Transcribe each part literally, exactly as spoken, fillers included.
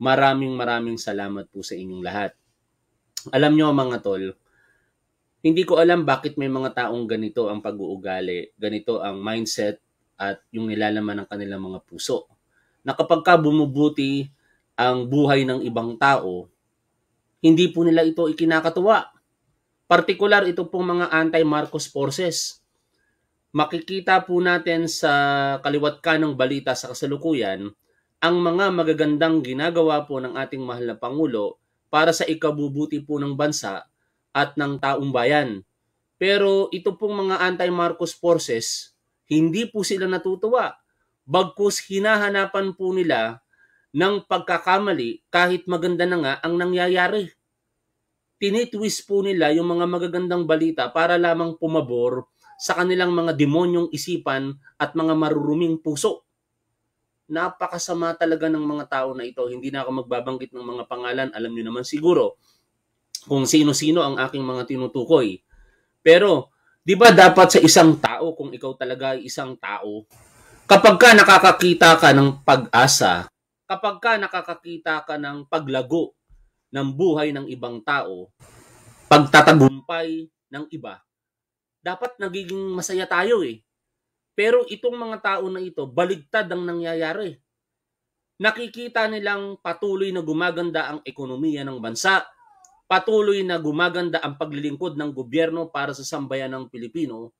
Maraming maraming salamat po sa inyong lahat. Alam nyo mga tol, hindi ko alam bakit may mga taong ganito ang pag-uugali, ganito ang mindset at yung nilalaman ng kanilang mga puso. Na kapag ka bumubuti ang buhay ng ibang tao, hindi po nila ito ikinakatuwa. Partikular ito pong mga anti-Marcos forces. Makikita po natin sa kaliwat kanang balita sa kasalukuyan ang mga magagandang ginagawa po ng ating mahal na Pangulo para sa ikabubuti po ng bansa at ng taong bayan. Pero ito pong mga anti-Marcos forces, hindi po sila natutuwa. Bagkus hinahanapan po nila ng pagkakamali kahit maganda na nga ang nangyayari. Tinitwist po nila yung mga magagandang balita para lamang pumabor sa kanilang mga demonyong isipan at mga maruruming puso. Napakasama talaga ng mga tao na ito. Hindi na ako magbabanggit ng mga pangalan. Alam niyo naman siguro kung sino-sino ang aking mga tinutukoy. Pero, di ba dapat sa isang tao, kung ikaw talaga ay isang tao, kapag ka nakakakita ka ng pag-asa, kapag ka nakakakita ka ng paglago ng buhay ng ibang tao, pagtatagumpay ng iba, dapat nagiging masaya tayo eh. Pero itong mga tao na ito, baligtad ang nangyayari. Nakikita nilang patuloy na gumaganda ang ekonomiya ng bansa, patuloy na gumaganda ang paglilingkod ng gobyerno para sa sambayan ng Pilipino,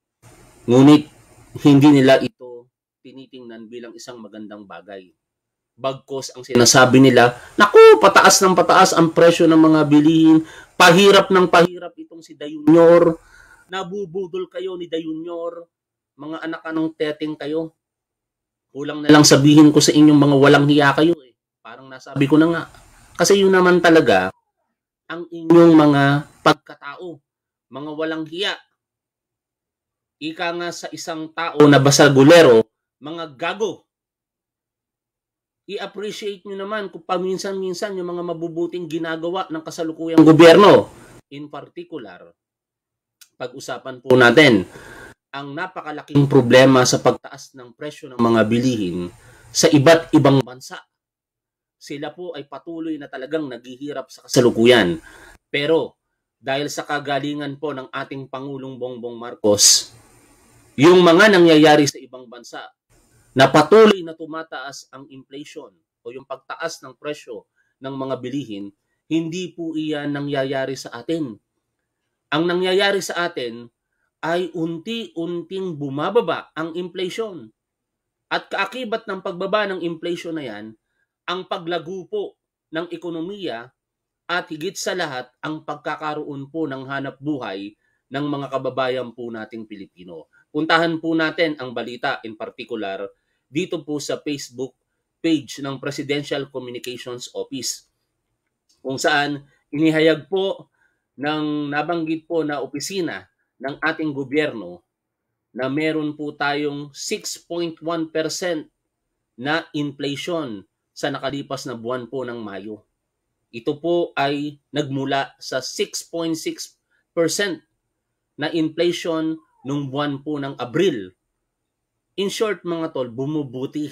ngunit hindi nila ito tinitingnan bilang isang magandang bagay. Bagkos ang sinasabi nila, naku, pataas ng pataas ang presyo ng mga bilihin, pahirap ng pahirap itong si Dayunyor, nabubudol kayo ni Dayunyor, mga anak anong teteng kayo. Kulang na lang sabihin ko sa inyong mga walang hiya kayo eh. Parang nasabi ko na nga. Kasi yun naman talaga ang inyong mga pagkatao. Mga walang hiya. Ika nga sa isang tao na basagulero, mga gago. I-appreciate nyo naman kung paminsan-minsan yung mga mabubuting ginagawa ng kasalukuyang gobyerno. In particular, pag-usapan po natin ang napakalaking problema sa pagtaas ng presyo ng mga bilihin sa iba't ibang bansa. Sila po ay patuloy na talagang naghihirap sa kasalukuyan. Pero dahil sa kagalingan po ng ating Pangulong Bongbong Marcos, yung mga nangyayari sa ibang bansa na patuloy na tumataas ang inflation o yung pagtaas ng presyo ng mga bilihin, hindi po iyan nangyayari sa atin. Ang nangyayari sa atin ay unti-unting bumababa ang inflation. At kaakibat ng pagbaba ng inflation na yan, ang paglago po ng ekonomiya at higit sa lahat ang pagkakaroon po ng hanap buhay ng mga kababayan po nating Pilipino. Puntahan po natin ang balita in particular dito po sa Facebook page ng Presidential Communications Office, kung saan inihayag po ng nabanggit po na opisina ng ating gobyerno na meron po tayong six point one percent na inflation sa nakalipas na buwan po ng Mayo. Ito po ay nagmula sa six point six percent na inflation nung buwan po ng Abril. In short mga tol, bumubuti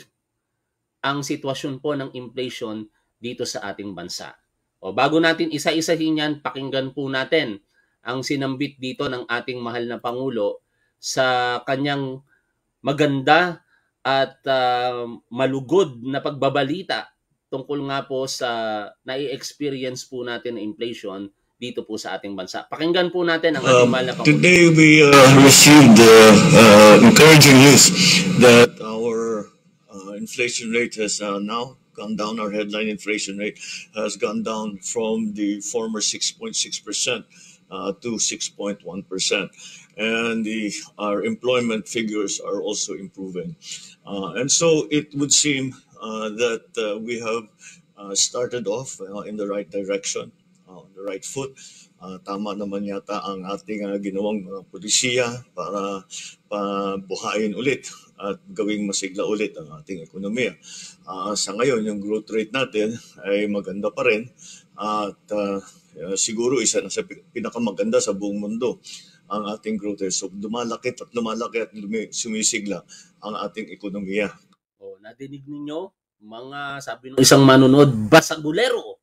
ang sitwasyon po ng inflation dito sa ating bansa. O bago natin isa-isahin yan, pakinggan po natin ang sinambit dito ng ating mahal na Pangulo sa kanyang maganda at uh, malugod na pagbabalita tungkol nga po sa nai-experience po natin na inflation dito po sa ating bansa. Pakinggan po natin ang ating mahal na Pangulo. Um, today we uh, received uh, uh, encouraging news that our uh, inflation rate has uh, now gone down. Our headline inflation rate has gone down from the former six point six percent uh, to six point one percent. And the, our employment figures are also improving. Uh, and so it would seem uh, that uh, we have uh, started off uh, in the right direction, uh, on the right foot. Uh, tama naman yata ang ating uh, ginawang uh, polisiya para pabuhayin ulit at gawing masigla ulit ang ating ekonomiya. Uh, sa ngayon, yung growth rate natin ay maganda pa rin at uh, siguro isa na sa pinakamaganda sa buong mundo ang ating growth rate. So lumalaki at lumalaki at sumisigla ang ating ekonomiya. O, nadinig ninyo mga, sabi ng isang manunod, basagulero,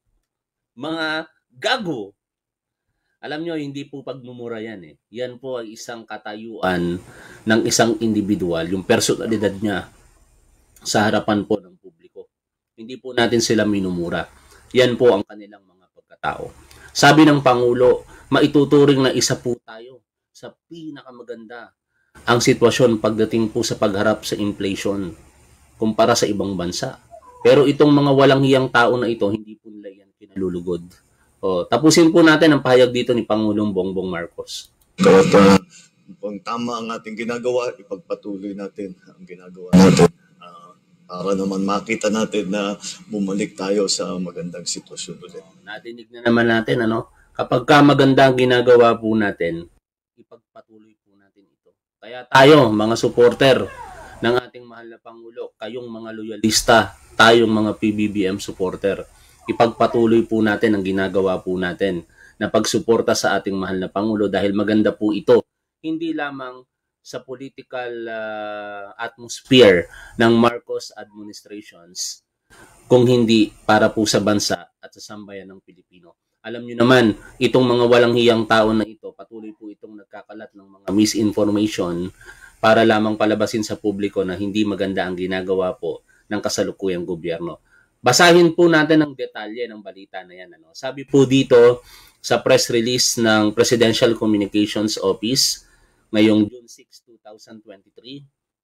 mga gago. Alam nyo, hindi po pagmumura yan eh. Yan po ay isang katayuan ng isang individual, yung personalidad niya sa harapan po ng publiko. Hindi po natin sila minumura. Yan po ang kanilang mga pagkatao. Sabi ng Pangulo, maituturing na isa po tayo sa pinakamaganda ang sitwasyon pagdating po sa pagharap sa inflation kumpara sa ibang bansa. Pero itong mga walang hiyang tao na ito, hindi po nila yan kinalulugod. O, tapusin po natin ang pahayag dito ni Pangulong Bongbong Marcos. At uh, kung tama ang ating ginagawa, ipagpatuloy natin ang ginagawa natin uh, para naman makita natin na bumalik tayo sa magandang sitwasyon ulit. Nadinig na naman natin, ano? Kapag ka maganda ang ginagawa po natin, ipagpatuloy po natin ito. Kaya tayo, mga supporter ng ating mahal na Pangulo, kayong mga loyalista, tayong mga P B B M supporter, ipagpatuloy po natin ang ginagawa po natin na pagsuporta sa ating mahal na Pangulo dahil maganda po ito, hindi lamang sa political uh, atmosphere ng Marcos administrations, kung hindi para po sa bansa at sa sambayan ng Pilipino. Alam niyo naman, itong mga walang hiyang tao na ito, patuloy po itong nagkakalat ng mga misinformation para lamang palabasin sa publiko na hindi maganda ang ginagawa po ng kasalukuyang gobyerno. Basahin po natin ang detalye ng balita na yan. Ano? Sabi po dito sa press release ng Presidential Communications Office ngayong June sixth, twenty twenty-three,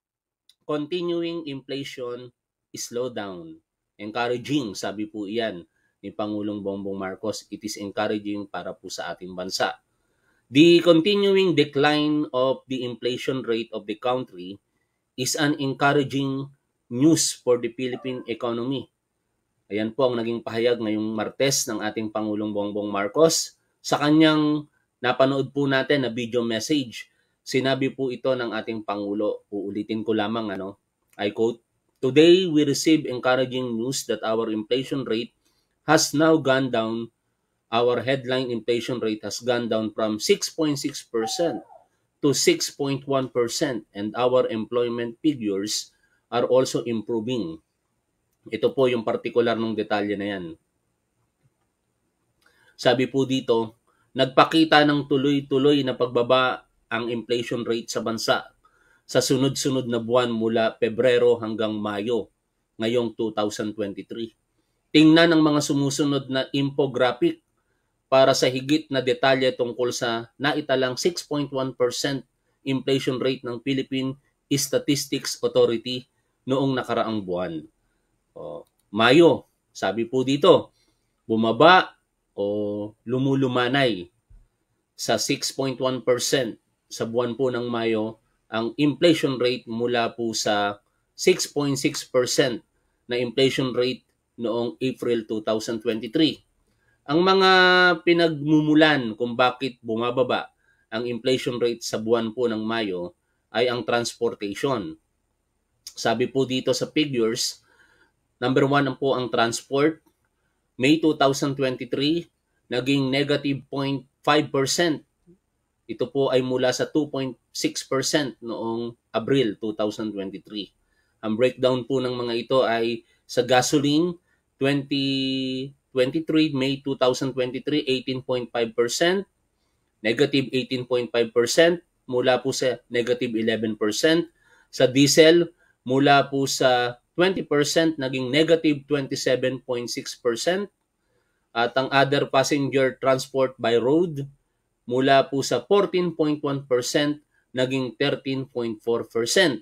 continuing inflation slowdown. Encouraging, sabi po iyan ni Pangulong Bongbong Marcos, it is encouraging para po sa ating bansa. The continuing decline of the inflation rate of the country is an encouraging news for the Philippine economy. Ayan po ang naging pahayag ngayong Martes ng ating Pangulong Bongbong Marcos. Sa kanyang napanood po natin na video message, sinabi po ito ng ating Pangulo. Uulitin ko lamang, ano, I quote, "Today we receive encouraging news that our inflation rate has now gone down. Our headline inflation rate has gone down from six point six percent to six point one percent and our employment figures are also improving." Ito po yung partikular ng detalye na yan. Sabi po dito, nagpakita ng tuloy-tuloy na pagbaba ang inflation rate sa bansa sa sunod-sunod na buwan mula Pebrero hanggang Mayo ngayong two thousand twenty-three. Tingnan ang mga sumusunod na infographic para sa higit na detalye tungkol sa naitalang six point one percent inflation rate ng Philippine Statistics Authority noong nakaraang buwan. O, Mayo, sabi po dito, bumaba o lumulumanay sa six point one percent sa buwan po ng Mayo ang inflation rate mula po sa six point six percent na inflation rate noong April two thousand twenty-three. Ang mga pinagmumulan kung bakit bumababa ang inflation rate sa buwan po ng Mayo ay ang transportation. Sabi po dito sa figures, number one po ang transport. May two thousand twenty-three, naging negative zero point five percent. Ito po ay mula sa two point six percent noong Abril two thousand twenty-three. Ang breakdown po ng mga ito ay sa gasoline, twenty twenty-three, May two thousand twenty-three, eighteen point five percent, negative eighteen point five percent, mula po sa negative eleven percent. Sa diesel, mula po sa twenty percent, naging negative twenty-seven point six percent. At ang other passenger transport by road, mula po sa fourteen point one percent, naging thirteen point four percent.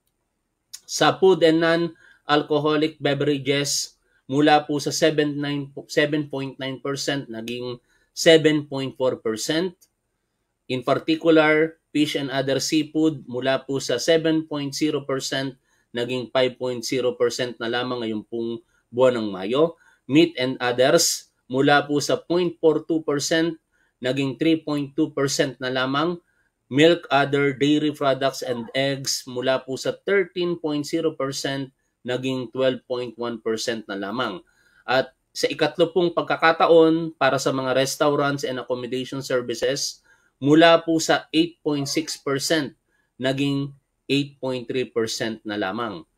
Sa food and non-alcoholic beverages, mula po sa seven point nine percent, naging seven point four percent. In particular, fish and other seafood, mula po sa seven point zero percent, naging five point zero percent na lamang ngayong pong buwan ng Mayo. Meat and others, mula po sa zero point four two percent, naging three point two percent na lamang. Milk, other dairy products and eggs, mula po sa thirteen point zero percent, naging twelve point one percent na lamang. At sa ikatlo pong pagkakataon para sa mga restaurants and accommodation services, mula po sa eight point six percent, naging eight point three percent na lamang.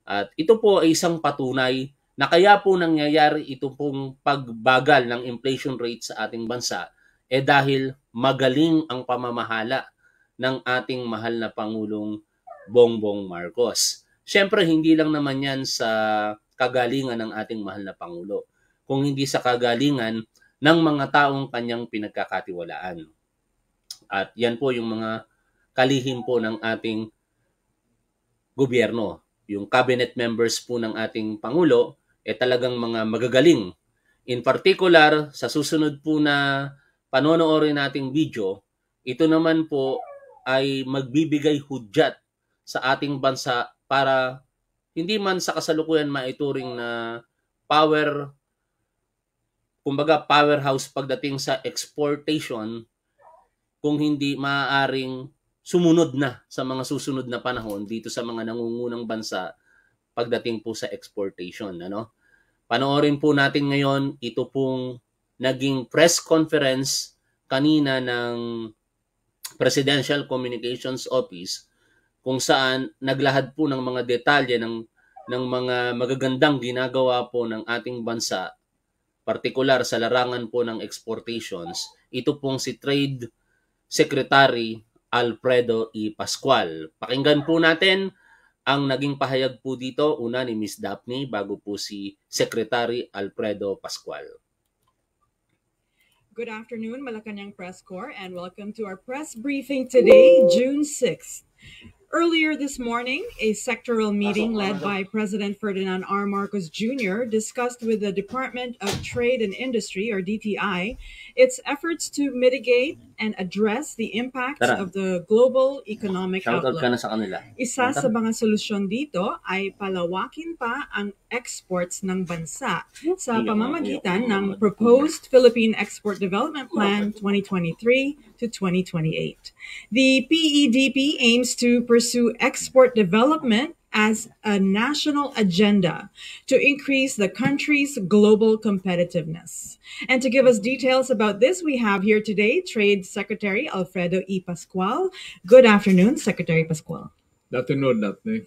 At ito po ay isang patunay na kaya po nangyayari ito pong pagbagal ng inflation rate sa ating bansa eh dahil magaling ang pamamahala ng ating mahal na Pangulong Bongbong Marcos. Siyempre, hindi lang naman yan sa kagalingan ng ating mahal na Pangulo, kung hindi sa kagalingan ng mga taong kanyang pinagkakatiwalaan. At yan po yung mga kalihim po ng ating gobyerno. Yung cabinet members po ng ating Pangulo, eh talagang mga magagaling. In particular, sa susunod po na panonoorin nating video, ito naman po ay magbibigay hudyat sa ating bansa para hindi man sa kasalukuyan maituring na power, kumbaga powerhouse pagdating sa exportation, kung hindi maaaring sumunod na sa mga susunod na panahon dito sa mga nangungunang bansa pagdating po sa exportation. Ano? Panoorin po natin ngayon ito pong naging press conference kanina ng Presidential Communications Office kung saan naglahad po ng mga detalye ng, ng mga magagandang ginagawa po ng ating bansa, partikular sa larangan po ng exportations. Ito pong si Trade Secretary Alfredo E. Pascual. Pakinggan po natin ang naging pahayag po dito, una ni Miz Daphne, bago po si Secretary Alfredo Pascual. Good afternoon, Malacanang Press Corps, and welcome to our press briefing today, June sixth. Earlier this morning, a sectoral meeting led by President Ferdinand R. Marcos Junior discussed with the Department of Trade and Industry, or D T I, its efforts to mitigate and address the impacts Tara. of the global economic Shoutout ka na outlook. sa kanila. Isa sa mga solusyon dito ay palawakin pa ang exports ng bansa sa pamamagitan ng proposed Philippine Export Development Plan twenty twenty-three to twenty twenty-eight. The P E D P aims to pursue export development as a national agenda to increase the country's global competitiveness. And to give us details about this, we have here today Trade Secretary Alfredo E. Pascual. Good afternoon, Secretary Pascual. Good afternoon, Daphne.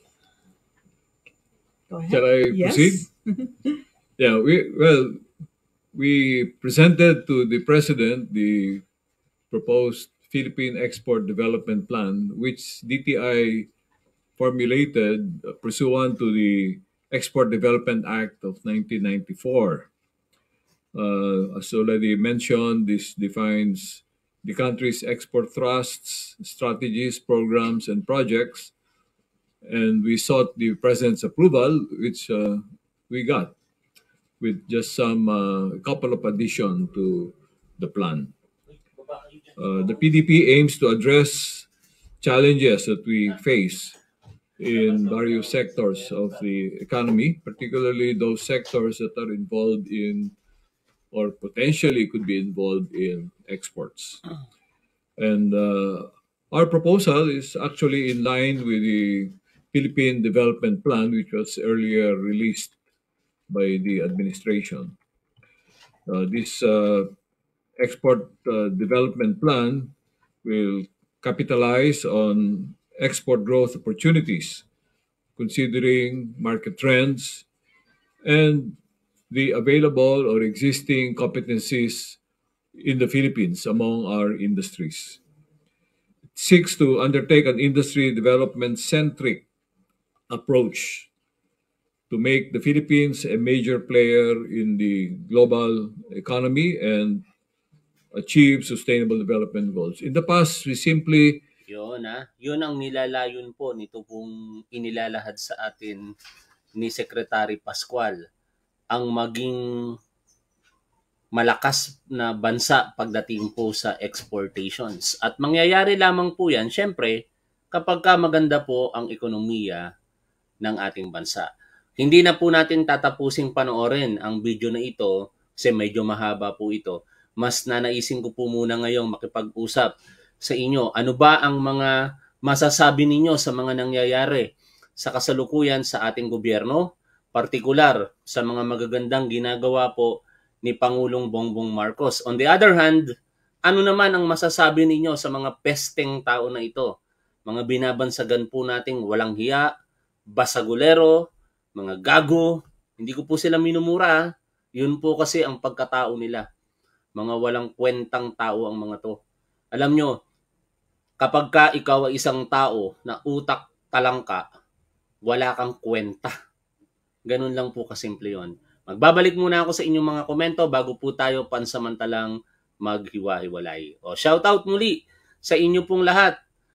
Go ahead. Shall I Yes. proceed? Yeah, we well, we presented to the President the proposed Philippine Export Development Plan, which D T I formulated pursuant to the Export Development Act of nineteen ninety-four. Uh, as already mentioned, this defines the country's export thrusts, strategies, programs, and projects. And we sought the President's approval, which uh, we got, with just some uh, couple of additions to the plan. Uh, the P D P aims to address challenges that we face in various sectors of the economy, particularly those sectors that are involved in or potentially could be involved in exports. And uh, our proposal is actually in line with the Philippine Development Plan, which was earlier released by the administration. Uh, this uh, Export uh, Development Plan will capitalize on export growth opportunities, considering market trends and the available or existing competencies in the Philippines among our industries. It seeks to undertake an industry development-centric approach to make the Philippines a major player in the global economy and achieve sustainable development goals. In the past, we simply Yun ah, yun ang nilalayon po nito pong inilalahad sa atin ni Secretary Pascual, ang maging malakas na bansa pagdating po sa exportations. At mangyayari lamang po yan, syempre, kapag ka maganda po ang ekonomiya ng ating bansa. Hindi na po natin tatapusing panoorin ang video na ito kasi medyo mahaba po ito. Mas nanaisin ko po muna ngayong makipag-usap sa inyo. Ano ba ang mga masasabi ninyo sa mga nangyayari sa kasalukuyan sa ating gobyerno? Partikular sa mga magagandang ginagawa po ni Pangulong Bongbong Marcos. On the other hand, ano naman ang masasabi ninyo sa mga pesteng tao na ito? Mga binabansagan po nating walang hiya, basagulero, mga gago. Hindi ko po sila minumura. Yun po kasi ang pagkatao nila. Mga walang kwentang tao ang mga to. Alam nyo, kapag ka ikaw ay isang tao na utak talang ka, wala kang kwenta. Ganun lang po kasimple yun. Magbabalik muna ako sa inyong mga komento bago po tayo pansamantalang maghiwa-hiwalay. O, shoutout muli sa inyo pong lahat.